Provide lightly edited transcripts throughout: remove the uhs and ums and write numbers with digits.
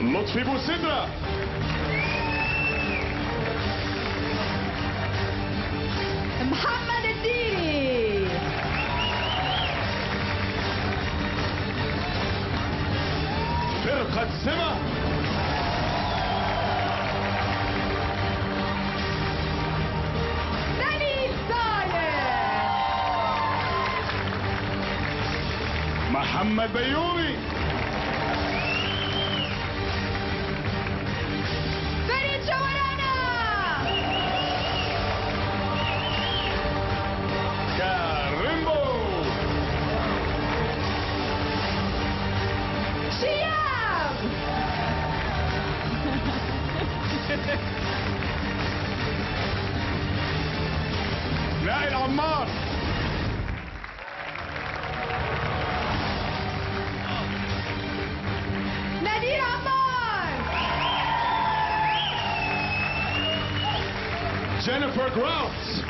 لطفي بوسيدرا. محمد الديري. فرقة سما. نبيل صالح. محمد بيومي. فريد شورانا. كاريمبو. شياب. نائل عمار. نادير عمار. جينيفر جراوت.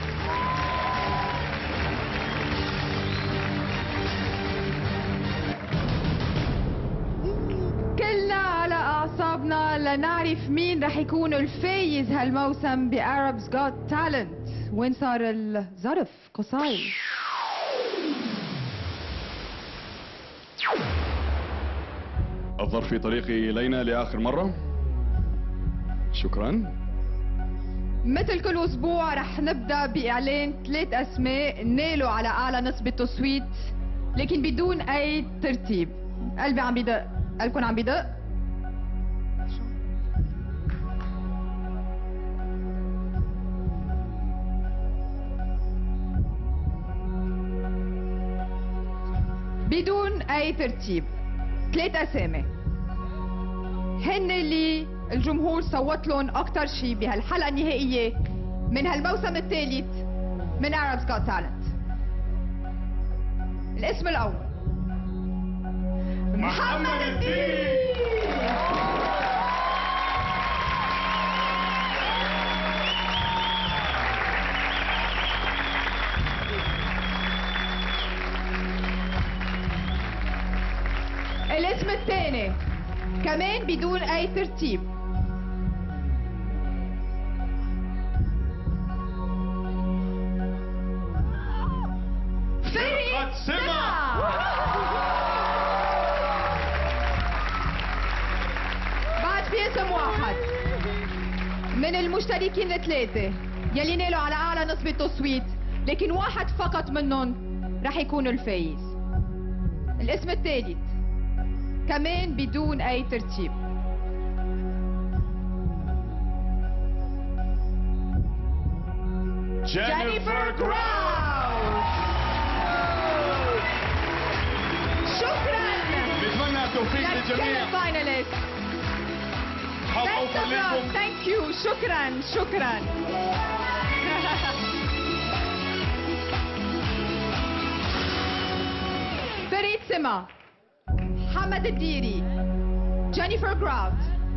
كلنا على أعصابنا لنعرف مين رح يكون الفايز هالموسم بأربز جوت تالنت. وين صار الظرف قصاي؟ الظرف في طريقي إلينا لآخر مرة. شكرا. مثل كل أسبوع رح نبدأ بإعلان 3 أسماء نالوا على أعلى نسبة تصويت لكن بدون أي ترتيب. قلبي عم بدق، قلبكم عم بدق؟ بدون أي ترتيب 3 أسامي هن اللي الجمهور صوت لهم أكتر شيء بهالحلقة النهائية من هالموسم الثالث من Arabs Got Talent. الاسم الأول محمد الديري. الاسم الثاني كمان بدون أي ترتيب فرقة سما. بعد في اسم واحد من المشتركين الثلاثة يلي نالوا على أعلى نسبة تصويت لكن واحد فقط منهم رح يكون الفايز. الاسم الثالث كمان بدون أي ترتيب جينيفر جراوت. شكرا نتمنى التوفيق لكل للجميع. الفايناليست. حظ أوفر لكم. ثانك يو. شكرا. فريد سما، محمد الديري، جينيفر جراوت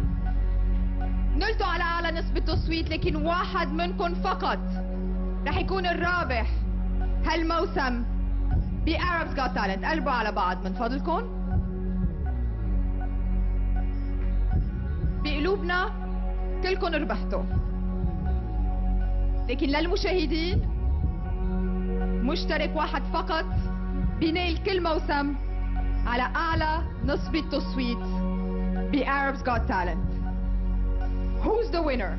نلتوا على أعلى نسبة تصويت لكن واحد منكم فقط رح يكون الرابح هالموسم بأربز جوت تالنت. قلبوا على بعض من فضلكم. بقلوبنا كلكم ربحتوا لكن للمشاهدين مشترك واحد فقط بينال كل موسم على أعلى نسبة تصويت بأربز جوت تالنت. Who's the winner?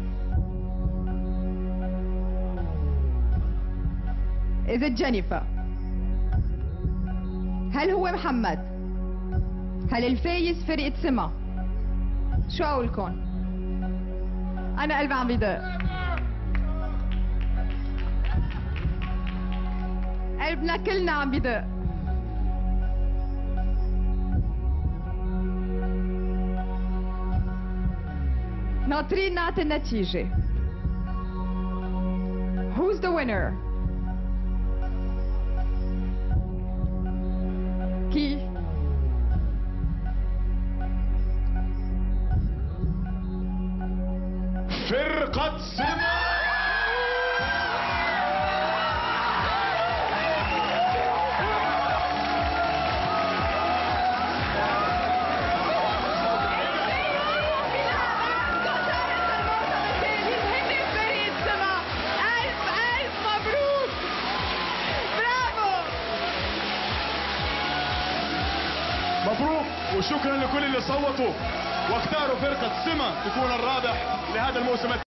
Is it Jennifer? هل هو محمد؟ هل الفايز فرقة سما؟ شو أقولكن؟ أنا قلبي عم بدق. قلبنا كلنا عم بدق. ناطرين نعطي النتيجة. Who's the winner? كي؟ فرقة سما. مبروك وشكرا لكل اللي صوتوا واختاروا فرقة سما تكون الرابح لهذا الموسم.